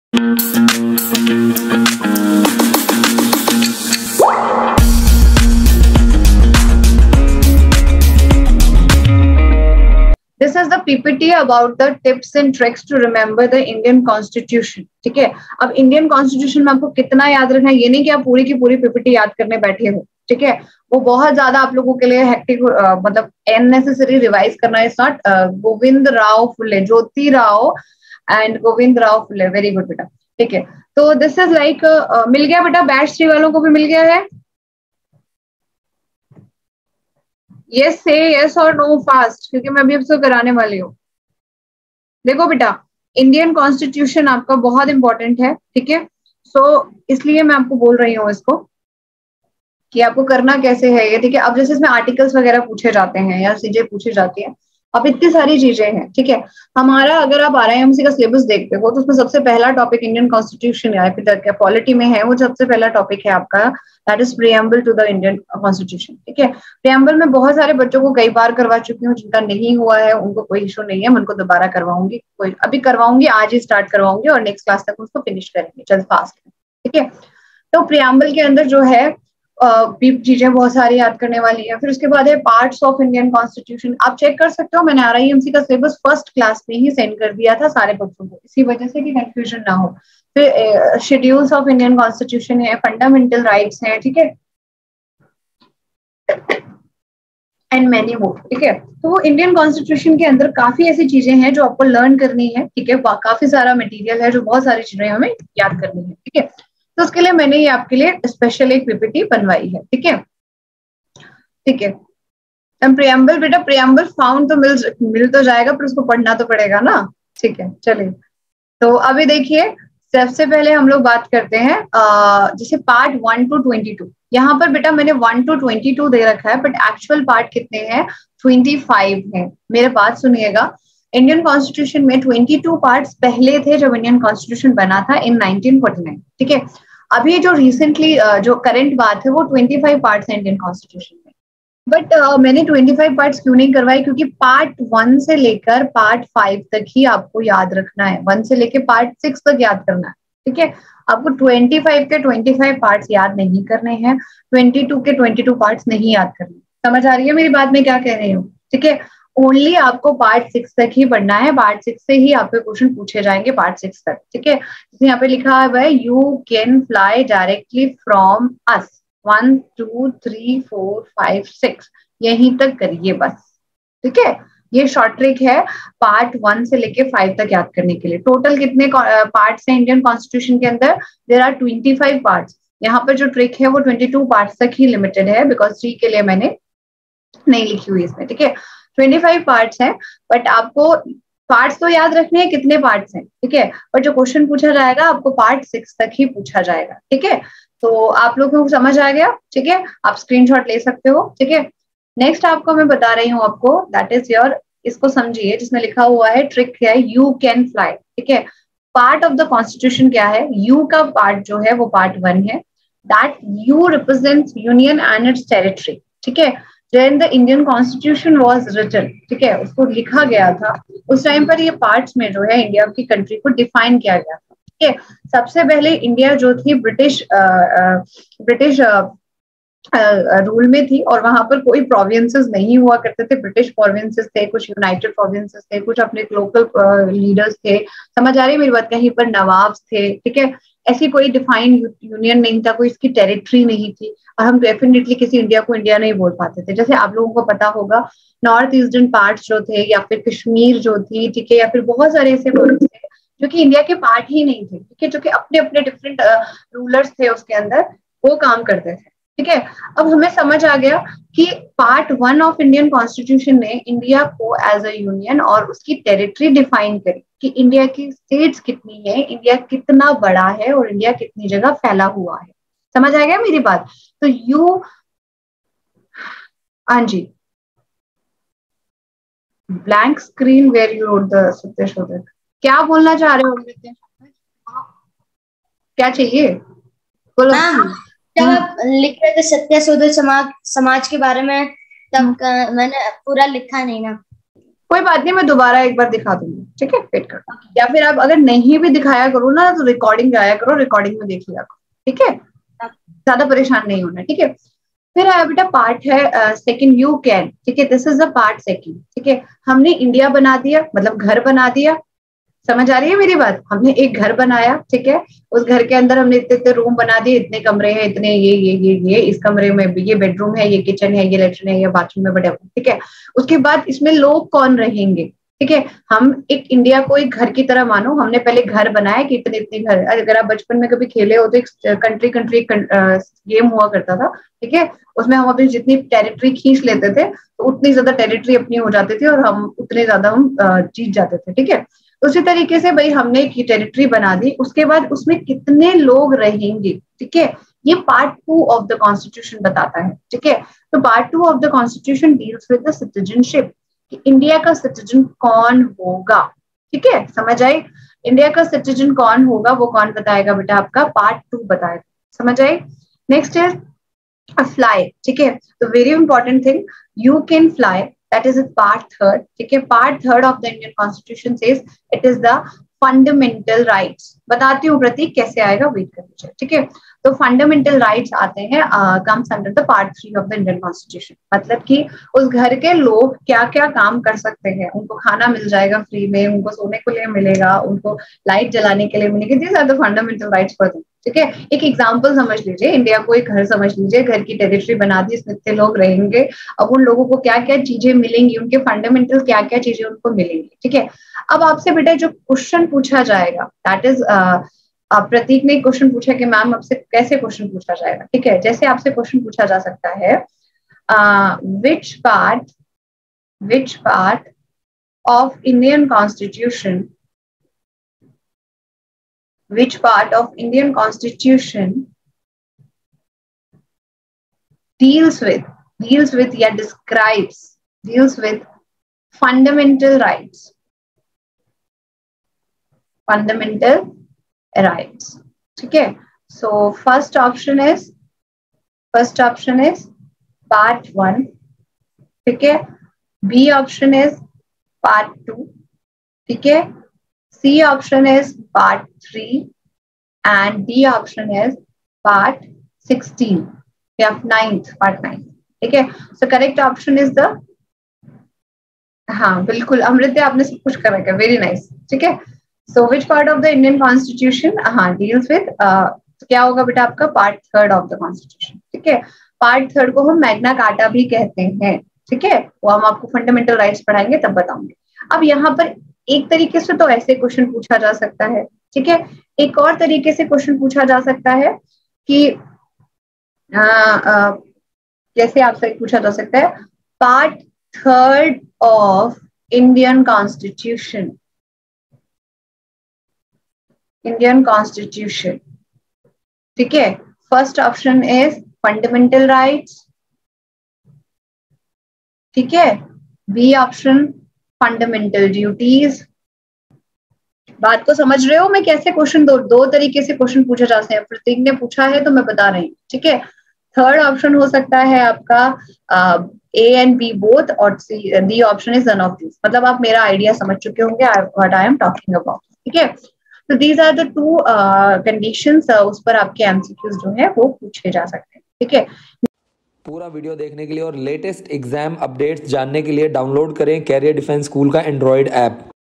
This is the PPT about the tips and tricks to remember the Indian Constitution. ठीक है, अब Indian constitution में आपको कितना याद रखना है, ये नहीं कि आप पूरी की पूरी पीपीटी याद करने बैठे हो, ठीक है, वो बहुत ज्यादा आप लोगों के लिए हेक्टिक, मतलब अननेसेसरी रिवाइज करना is not. Govind Rao Phule, Jyoti Rao and Govind Rao Phule, very good बेटा, ठीक है। तो दिस इज लाइक मिल गया बेटा, बैच 3 वालों को भी मिल गया है? यस से यस और नो फास्ट, क्योंकि मैं अभी उसको कराने वाली हूँ। देखो बेटा, इंडियन कॉन्स्टिट्यूशन आपका बहुत इंपॉर्टेंट है, ठीक है, सो इसलिए मैं आपको बोल रही हूँ इसको कि आपको करना कैसे है ये, ठीक है। अब जैसे इसमें आर्टिकल्स वगैरह पूछे जाते हैं या सीजे पूछी जाती है, अब इतनी सारी चीजें हैं, ठीक है। हमारा अगर आप RIMC का सिलेबस देखते हो तो उसमें सबसे पहला टॉपिक इंडियन कॉन्स्टिट्यूशन या फिर पॉलिटी में है, वो सबसे पहला टॉपिक है आपका, that is preamble to the Indian constitution, ठीक है। प्रियम्बल में बहुत सारे बच्चों को कई बार करवा चुकी हूँ, जिनका नहीं हुआ है उनको कोई इशू नहीं है, मैं उनको दोबारा करवाऊंगी, कोई अभी करवाऊंगी, आज ही स्टार्ट करवाऊंगी और नेक्स्ट क्लास तक उसको फिनिश करेंगे, चल फास्ट, ठीक है। तो प्रियम्बल के अंदर जो है चीजें बहुत सारी याद करने वाली है। फिर उसके बाद है पार्ट्स ऑफ इंडियन कॉन्स्टिट्यूशन, आप चेक कर सकते हो, मैंने RIMC का सिलेबस फर्स्ट क्लास में ही सेंड कर दिया था सारे बच्चों को, इसी वजह से कि कंफ्यूजन ना हो। फिर शेड्यूल्स ऑफ इंडियन कॉन्स्टिट्यूशन है, फंडामेंटल राइट्स हैं, ठीक है, एंड मैनी मोर, ठीक है। तो वो इंडियन कॉन्स्टिट्यूशन के अंदर काफी ऐसी चीजें हैं जो आपको लर्न करनी है, ठीक है, काफी सारा मटेरियल है जो बहुत सारी चीजें हमें याद करनी है, ठीक है। तो उसके लिए मैंने ये आपके लिए स्पेशल एक पीपीटी बनवाई है, ठीक है, ठीक है। प्रियम्बल बेटा, प्रियम्बल फाउंड तो मिल तो जाएगा, पर उसको पढ़ना तो पड़ेगा ना, ठीक है। चलिए, तो अभी देखिए, सबसे पहले हम लोग बात करते हैं जैसे पार्ट 1 to 22। यहाँ पर बेटा मैंने 1 to 22 दे रखा है, बट एक्चुअल पार्ट कितने हैं? 25 है। मेरे बात सुनिएगा, इंडियन कॉन्स्टिट्यूशन में 22 पार्ट्स पहले थे जब इंडियन कॉन्स्टिट्यूशन बना था इन 1949, ठीक है। अभी जो रिसेंटली जो करंट बात है वो 25 पार्ट्स है इंडियन कॉन्स्टिट्यूशन में, बट मैंने 25 पार्ट्स क्यों नहीं करवाए, क्योंकि पार्ट 1 से लेकर पार्ट 5 तक ही आपको याद रखना है, 1 से लेकर पार्ट 6 तक याद करना है, ठीक है। आपको 25 के 25 पार्ट्स याद नहीं करने हैं, 22 के 22 पार्ट्स नहीं याद करने। समझ आ रही है मेरी बात, में क्या कह रही हूँ, ठीक है। ओनली आपको पार्ट 6 तक ही पढ़ना है, पार्ट 6 से ही आपके क्वेश्चन पूछे जाएंगे, पार्ट 6 तक, ठीक है। यहाँ पे लिखा हुआ है, you can fly directly from us, 1 2 3 4 5 6, यहीं तक करिए बस, ठीक है। ये शॉर्ट ट्रिक है पार्ट 1 से लेके 5 तक याद करने के लिए। टोटल कितने पार्ट्स हैं इंडियन कॉन्स्टिट्यूशन के अंदर? There are 25 parts. यहाँ पर जो ट्रिक है वो 22 पार्ट्स तक ही लिमिटेड है, बिकॉज 3 के लिए मैंने नहीं लिखी हुई इसमें, ठीक है। 25 पार्ट्स हैं, बट आपको पार्ट्स तो याद रखने हैं कितने पार्ट्स हैं, ठीक है, पर जो क्वेश्चन पूछा जाएगा आपको पार्ट 6 तक ही पूछा जाएगा, ठीक है। तो आप लोगों को समझ आ गया, ठीक है, आप स्क्रीनशॉट ले सकते हो, ठीक है। नेक्स्ट आपको मैं बता रही हूँ आपको, दैट इज योर, इसको समझिए, जिसमें लिखा हुआ है ट्रिक क्या है, यू कैन फ्लाई, ठीक है। पार्ट ऑफ द कॉन्स्टिट्यूशन क्या है? यू का पार्ट जो है वो पार्ट 1 है, that you represents union and its territory, ठीक है। When the Indian Constitution was written, ठीक है, उसको लिखा गया था, उस टाइम पर ये पार्ट्स में जो है इंडिया की कंट्री को डिफाइन किया गया था, ठीक है। सबसे पहले इंडिया जो थी ब्रिटिश रूल में थी, और वहां पर कोई प्रोविंसेस नहीं हुआ करते थे, ब्रिटिश प्रोविंसेस थे, कुछ यूनाइटेड प्रोविंसेस थे, कुछ अपने लोकल लीडर्स थे, समझ आ रही है मेरी बात, कहीं पर नवाब्स थे, ठीक है। ऐसी कोई डिफाइंड यूनियन नहीं था, कोई इसकी टेरिटरी नहीं थी, और हम डेफिनेटली किसी इंडिया को इंडिया नहीं बोल पाते थे। जैसे आप लोगों को पता होगा, नॉर्थ ईस्टर्न पार्ट जो थे, या फिर कश्मीर जो थी, ठीक है, या फिर बहुत सारे ऐसे पार्ट थे जो कि इंडिया के पार्ट ही नहीं थे, ठीक है, जो कि अपने अपने डिफरेंट रूलर्स थे उसके अंदर, वो काम करते थे, ठीक है। अब हमें समझ आ गया कि पार्ट 1 ऑफ इंडियन कॉन्स्टिट्यूशन ने इंडिया को एज अ यूनियन और उसकी टेरिटरी डिफाइन करी कि इंडिया की स्टेट्स कितनी है, इंडिया कितना बड़ा है, और इंडिया कितनी जगह फैला हुआ है। समझ आ गया मेरी बात? तो हाँ जी, blank screen where you wrote the सत्य, क्या बोलना चाह रहे हो? क्या चाहिए बोलो। जब आप लिख रहे थे सत्य शोधक समाज के बारे में, तब मैंने पूरा लिखा नहीं ना। कोई बात नहीं, मैं दोबारा एक बार दिखा दूंगी, ठीक है, वेट करो। या फिर आप अगर नहीं भी दिखाया करो ना तो रिकॉर्डिंग गाया करो, रिकॉर्डिंग में देख लिया करो, ठीक है, ज्यादा परेशान नहीं होना, ठीक है। फिर आया बेटा पार्ट है सेकंड, यू कैन, ठीक है, this is the part second, ठीक है। हमने इंडिया बना दिया, मतलब घर बना दिया, समझ आ रही है मेरी बात, हमने एक घर बनाया, ठीक है, उस घर के अंदर हमने इतने इतने रूम बना दिए, इतने कमरे हैं, इतने ये इस कमरे में ये बेडरूम है, ये किचन है, ये लेटरिन है, ये बाथरूम है, बड़े, ठीक है। उसके बाद इसमें लोग कौन रहेंगे, ठीक है। हम एक इंडिया को एक घर की तरह मानो, हमने पहले घर बनाया कि इतने इतने घर, अगर आप बचपन में कभी खेले हो तो एक कंट्री कंट्री गेम हुआ करता था, ठीक है, उसमें हम अपनी जितनी टेरिटरी खींच लेते थे तो उतनी ज्यादा टेरिटरी अपनी हो जाती थी और हम उतने ज्यादा हम जीत जाते थे, ठीक है। उसी तरीके से भाई हमने एक टेरिटरी बना दी, उसके बाद उसमें कितने लोग रहेंगे, ठीक है, ये पार्ट 2 ऑफ द कॉन्स्टिट्यूशन बताता है, ठीक है। तो part 2 of the constitution deals with the citizenship, कि इंडिया का सिटीजन कौन होगा, ठीक है, समझ आई। इंडिया का सिटीजन कौन होगा वो कौन बताएगा बेटा, आपका पार्ट 2 बताएगा, समझ आई। नेक्स्ट इज फ्लाई, ठीक है, तो very important thing, you can fly, that is part third, ठीक है। Part third of the Indian constitution says it is the fundamental rights, बताती हूँ प्रतीक कैसे आएगा, वेट कर लीजिए, ठीक है। तो फंडामेंटल राइट्स आते हैं comes under the part 3 of the Indian constitution, मतलब कि उस घर के लोग क्या क्या काम कर सकते हैं, उनको खाना मिल जाएगा फ्री में, उनको सोने के लिए मिलेगा, उनको लाइट जलाने के लिए मिलेगी, these are the fundamental rights for them, ठीक है। एक एग्जाम्पल समझ लीजिए, इंडिया को एक घर समझ लीजिए, घर की टेरिटरी बना दी, इसमें इतने लोग रहेंगे, अब उन लोगों को क्या क्या चीजें मिलेंगी, उनके फंडामेंटल क्या क्या चीजें उनको मिलेंगी, ठीक है। अब आपसे बेटा जो क्वेश्चन पूछा जाएगा दैट इज, प्रतीक ने क्वेश्चन पूछा कि मैम आपसे कैसे क्वेश्चन पूछा जाएगा, ठीक है। जैसे आपसे क्वेश्चन पूछा जा सकता है, which part of Indian constitution, which part of Indian Constitution deals with या deals with fundamental rights, ठीक है। So first option is part 1, ठीक है। B option is part 2, ठीक है। C option is part 3 and D option is part 16 या part 9, ठीक है। So correct option is the, हाँ बिल्कुल अमृत्या आपने सब कुछ कर रखा है, वेरी नाइस, ठीक है। So which part of the Indian Constitution deals with क्या होगा बेटा आपका part third of the constitution, ठीक है। पार्ट थर्ड को हम मैग्ना कार्टा भी कहते हैं, ठीक है, वो हम आपको फंडामेंटल राइट्स पढ़ाएंगे तब बताऊंगे। अब यहाँ पर एक तरीके से तो ऐसे क्वेश्चन पूछा जा सकता है, ठीक है। एक और तरीके से क्वेश्चन पूछा जा सकता है कि जैसे आपसे पूछा जा सकता है part third of Indian constitution, ठीक है। First option is fundamental rights, ठीक है। बी ऑप्शन फंडामेंटल ड्यूटीज, बात को समझ रहे हो, मैं कैसे क्वेश्चन दो तरीके से क्वेश्चन पूछे जा सकते हैं, प्रतीक ने पूछा है तो मैं बता रही हूँ, ठीक है। थर्ड ऑप्शन हो सकता है आपका ए एंड बी बोथ, और D option is none of this, मतलब आप मेरा आइडिया समझ चुके होंगे what I am talking about, ठीक है। तो these are the two conditions, उस पर आपके एमसीक्यूज जो है वो पूछे जा सकते हैं, ठीक है। पूरा वीडियो देखने के लिए और लेटेस्ट एग्जाम अपडेट्स जानने के लिए डाउनलोड करें कैरियर डिफेंस स्कूल का एंड्रॉयड ऐप।